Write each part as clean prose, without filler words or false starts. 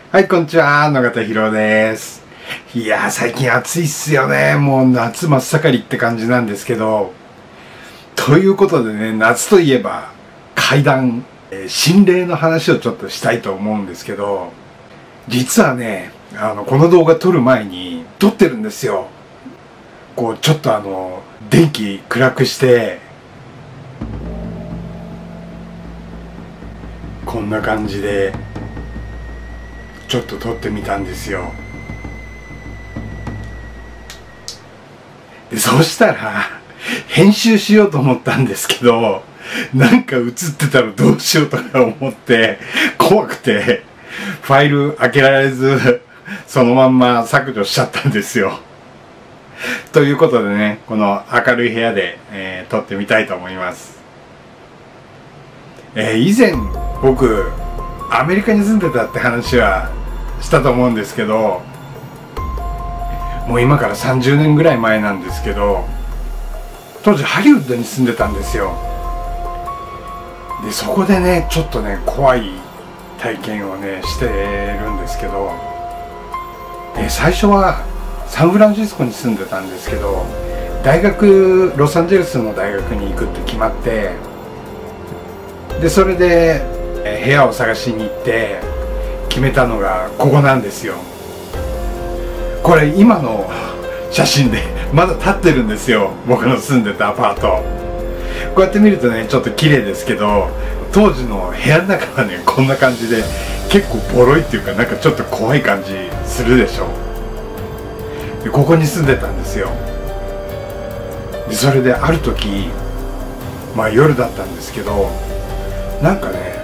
はい、こんにちは。野方ひろです。いやー、最近暑いっすよね。もう夏真っ盛りって感じなんですけど。ということでね、夏といえば怪談、心霊の話をちょっとしたいと思うんですけど、実はね、この動画撮る前に撮ってるんですよ。こう、ちょっと電気暗くして、こんな感じで、ちょっと撮ってみたんですよ。で、そうしたら、編集しようと思ったんですけど、なんか映ってたらどうしようとか思って、怖くて、ファイル開けられず、そのまんま削除しちゃったんですよ。ということでね、この明るい部屋で、撮ってみたいと思います。以前、僕、アメリカに住んでたって話はしたと思うんですけど、もう今から30年ぐらい前なんですけど、当時ハリウッドに住んでたんですよ。でそこでねちょっとね怖い体験をねしてるんですけど、最初はサンフランシスコに住んでたんですけど、大学ロサンゼルスの大学に行くって決まって、でそれで部屋を探しに行って決めたのがここなんですよ。これ今の写真でまだ立ってるんですよ、僕の住んでたアパート。こうやって見るとねちょっと綺麗ですけど、当時の部屋の中はねこんな感じで結構ボロいっていうか、なんかちょっと怖い感じするでしょ。でここに住んでたんですよ。でそれである時、まあ夜だったんですけど、なんかね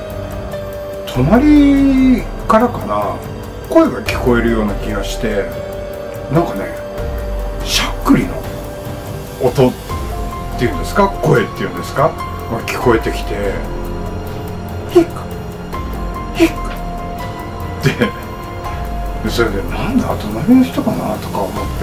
隣からかな、声が聞こえるような気がして、なんかねしゃっくりの音っていうんですか、声っていうんですかが聞こえてきて、ヒックヒックでそれでなんだ隣の人かなとか思って、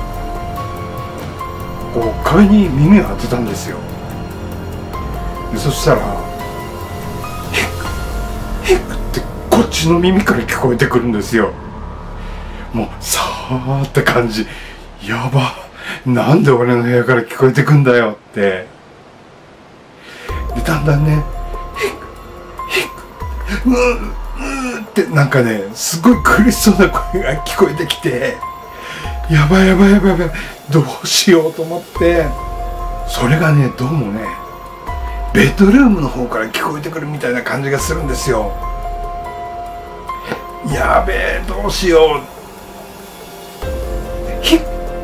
こう壁に耳を当てたんですよ。でそしたらヒックヒックってこっちの耳から聞こえてくるんですよ。もうさーって感じ、やば、なんで俺の部屋から聞こえてくんだよって。でだんだんねヒックヒックってなんかねすごい苦しそうな声が聞こえてきて、やばいやばいやばいやばい、どうしようと思って、それがねどうもねベッドルームの方から聞こえてくるみたいな感じがするんですよ。やべえどうしよう、ヒッ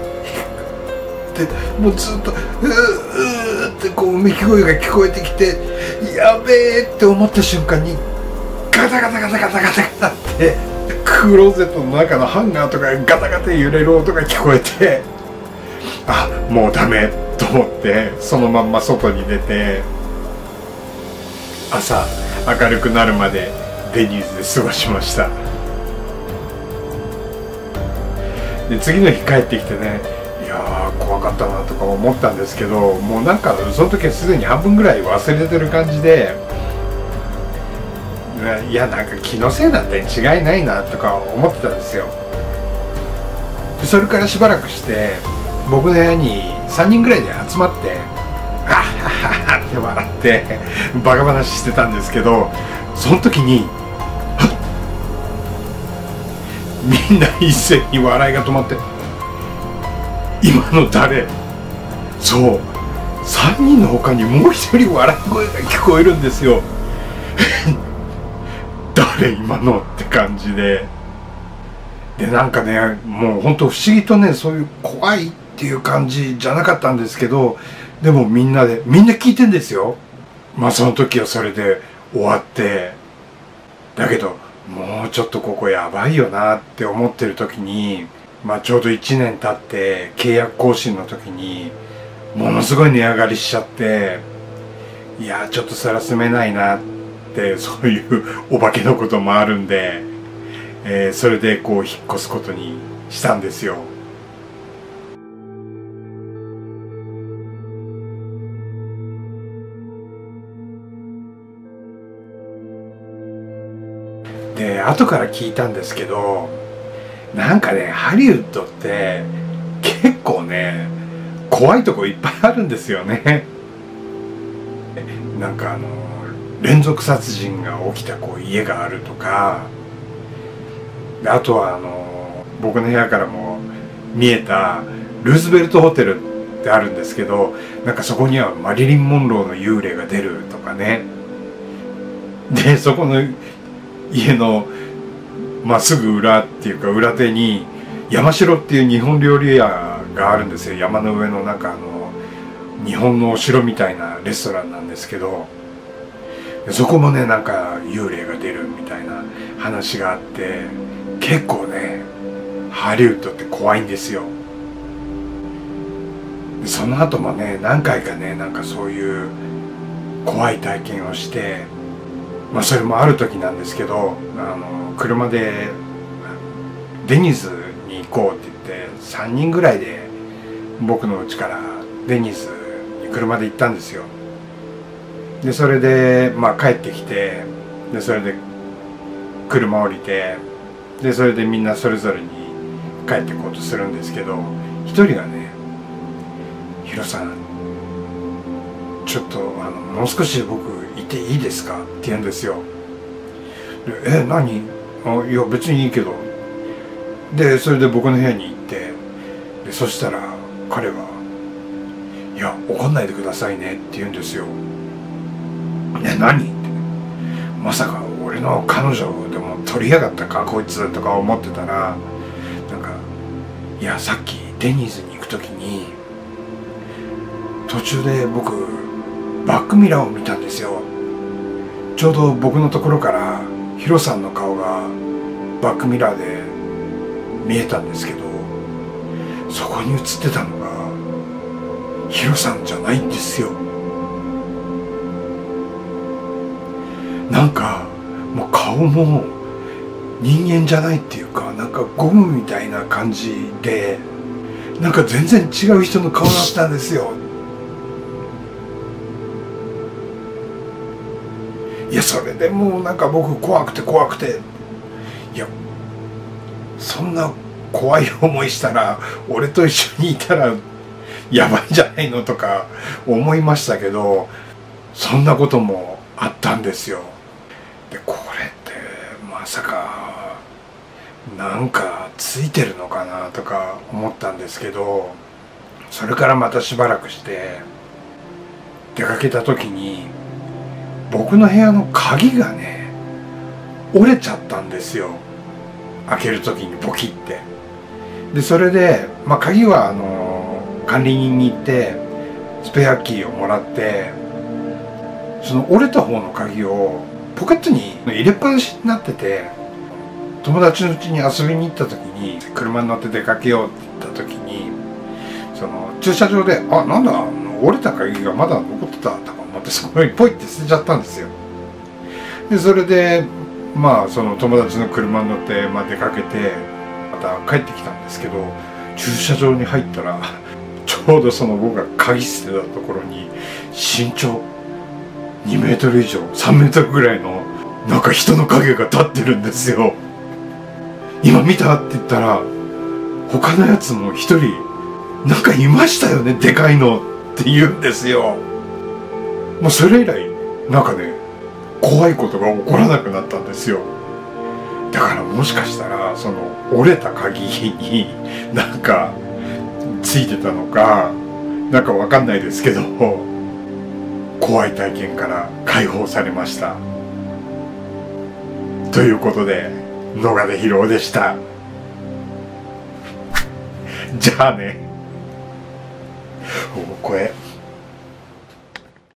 ってもうずっとってこううめき声が聞こえてきて、やべえって思った瞬間にガタガタガタガタガタガタってクローゼットの中のハンガーとかガタガタ揺れる音が聞こえて、あ、もうダメと思ってそのまんま外に出て、朝明るくなるまでデニーズで過ごしました。で次の日帰ってきてね、いやー怖かったなとか思ったんですけど、もうなんかその時はすでに半分ぐらい忘れてる感じで、いやなんか気のせいなんて違いないなとか思ってたんですよ。でそれからしばらくして僕の部屋に3人ぐらいで集まって「あっはっはっ」って笑ってバカ話してたんですけど、その時にみんな一斉に笑いが止まって、今の誰？そう、3人の他にもう1人笑い声が聞こえるんですよ。誰今のって感じで。でなんかねもうほんと不思議とね、そういう怖いっていう感じじゃなかったんですけど、でもみんな聞いてんですよ。まあその時はそれで終わって、だけどもうちょっとここやばいよなって思ってる時に、まあちょうど1年経って契約更新の時にものすごい値上がりしちゃって、いやちょっとそれは住めないなって、そういうお化けのこともあるんで、それでこう引っ越すことにしたんですよ。 で後から聞いたんですけど、なんかねハリウッドって結構ね怖いとこいっぱいあるんですよね。なんか連続殺人が起きた家があるとか、あとは僕の部屋からも見えたルーズベルトホテルってあるんですけど、なんかそこにはマリリン・モンローの幽霊が出るとかね。でそこの家のすぐ裏っていうか裏手に山城っていう日本料理屋があるんですよ。山の上のなんか日本のお城みたいなレストランなんですけど、そこもねなんか幽霊が出るみたいな話があって、結構ねハリウッドって怖いんですよ。でその後もね何回かねなんかそういう怖い体験をして、それもある時なんですけど、車でデニーズに行こうって言って3人ぐらいで僕の家からデニーズに車で行ったんですよ。でそれで帰ってきて、でそれで車降りて、でそれでみんなそれぞれに帰ってこうとするんですけど、一人がね「ヒロさんちょっともう少し僕いていいですか?」って言うんですよ。で何？いや別にいいけど。でそれで僕の部屋に行って、でそしたら彼は「いや怒んないでくださいね」って言うんですよ。何って、まさか俺の彼女でも取りやがったかこいつとか思ってたら、なんか「いやさっきデニーズに行く時に途中で僕バックミラーを見たんですよ。ちょうど僕のところからヒロさんの顔がバックミラーで見えたんですけど、そこに映ってたのがヒロさんじゃないんですよ。なんかもう顔も人間じゃないっていうか、なんかゴムみたいな感じで、なんか全然違う人の顔だったんですよ。いやそれでもうなんか僕怖くて、いやそんな怖い思いしたら俺と一緒にいたらやばいんじゃないのとか思いましたけど、そんなこともあったんですよ。でこれってまさかなんかついてるのかなとか思ったんですけど、それからまたしばらくして出かけた時に僕の部屋の鍵がね折れちゃったんですよ。開ける時にボキって。でそれで鍵は管理人に行ってスペアキーをもらって、その折れた方の鍵をポケットに入れっぱなしになってて、友達の家に遊びに行った時に車に乗って出かけようって言った時に、その駐車場でなんだ折れた鍵がまだ残ってたとか思って、そこにポイって捨てちゃったんですよ。でそれでその友達の車に乗って出かけてまた帰ってきたんですけど、駐車場に入ったらちょうどその僕が鍵捨てたところに身長2メートル以上3メートルぐらいのなんか人の影が立ってるんですよ。今見たって言ったら他のやつも一人なんかいましたよね、でかいのって言うんですよ。もうそれ以来なんかね怖いことが起こらなくなったんですよ。だからもしかしたらその折れた鍵になんかついてたのかなんかわかんないですけど、怖い体験から解放されました。ということで野金博夫でした。じゃあね。これ